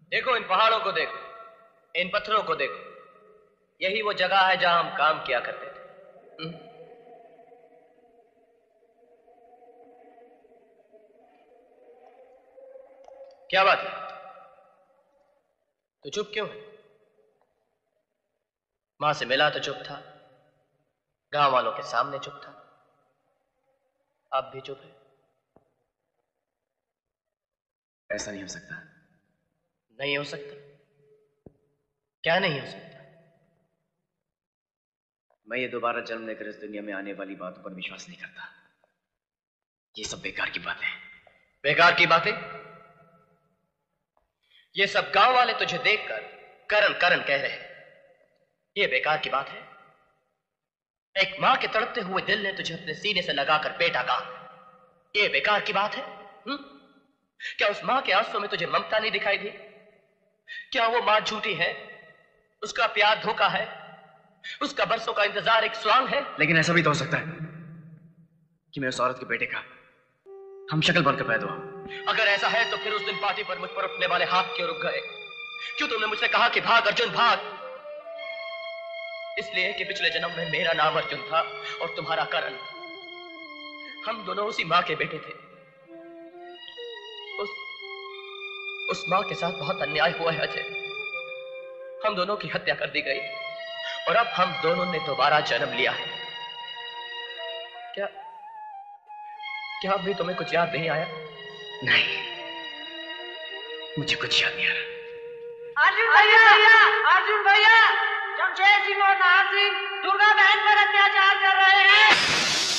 देखो इन पहाड़ों को देखो, इन पत्थरों को देखो, यही वो जगह है जहां हम काम किया करते थे। क्या बात है, तो चुप क्यों है? मां से मिला तो चुप था, गांव वालों के सामने चुप था, अब भी चुप है। ऐसा नहीं हो सकता। नहीं हो सकता? क्या नहीं हो सकता? मैं ये दोबारा जन्म लेकर इस दुनिया में आने वाली बातों पर विश्वास नहीं करता। ये सब बेकार की बातें। बेकार की बातें? ये सब गांव वाले तुझे देखकर करन करन कह रहे हैं, ये बेकार की बात है? एक मां के तड़पते हुए दिल ने तुझे अपने सीने से लगाकर बेटा कहा, ये बेकार की बात है? क्या उस मां के आंसुओं में तुझे ममता नहीं दिखाई दी? क्या वो मां झूठी है? उसका प्यार धोखा है? उसका बरसों का इंतजार एक स्वांग है? लेकिन ऐसा भी तो हो सकता है कि मैं उस औरत के बेटे का हम शक्ल बनकर पैदा हुआ। अगर ऐसा है तो फिर उस दिन पार्टी पर मुझ पर उठने वाले हाथ क्यों रुक गए? क्यों तुमने मुझसे कहा कि भाग अर्जुन भाग? इसलिए कि पिछले जन्म में मेरा नाम अर्जुन था और तुम्हारा करण। हम दोनों उसी मां के बेटे थे। उस मां के साथ बहुत अन्याय हुआ है अजय। हम दोनों की हत्या कर दी गई और अब हम दोनों ने दोबारा जन्म लिया है। क्या अभी तुम्हें कुछ याद नहीं आया? नहीं, मुझे कुछ याद नहीं आ रहा। अर्जुन भैया, अर्जुन भैया, जमशेद सिंह और नाहर सिंह दुर्गा बहन पर अत्याचार कर रहे हैं।